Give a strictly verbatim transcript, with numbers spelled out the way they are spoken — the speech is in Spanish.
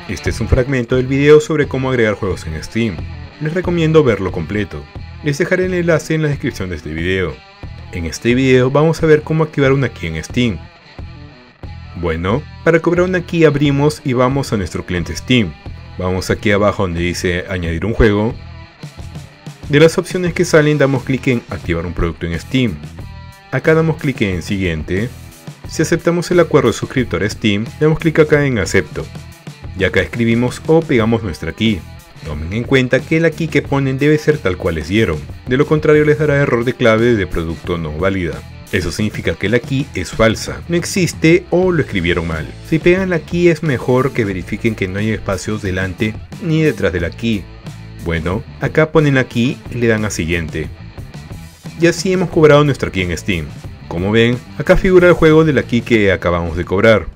Este es un fragmento del video sobre cómo agregar juegos en Steam. Les recomiendo verlo completo. Les dejaré el enlace en la descripción de este video. En este video vamos a ver cómo activar una key en Steam. Bueno, para cobrar una key abrimos y vamos a nuestro cliente Steam. Vamos aquí abajo donde dice añadir un juego. De las opciones que salen damos clic en activar un producto en Steam. Acá damos clic en siguiente. Si aceptamos el acuerdo de suscriptor a Steam, damos clic acá en acepto. Y acá escribimos o pegamos nuestra key. Tomen en cuenta que la key que ponen debe ser tal cual les dieron, de lo contrario les dará error de clave de producto no válida. Eso significa que la key es falsa, no existe o lo escribieron mal. Si pegan la key es mejor que verifiquen que no hay espacios delante ni detrás de la key. Bueno, acá ponen la key y le dan a siguiente. Y así hemos cobrado nuestra key en Steam. Como ven, acá figura el juego de la key que acabamos de cobrar.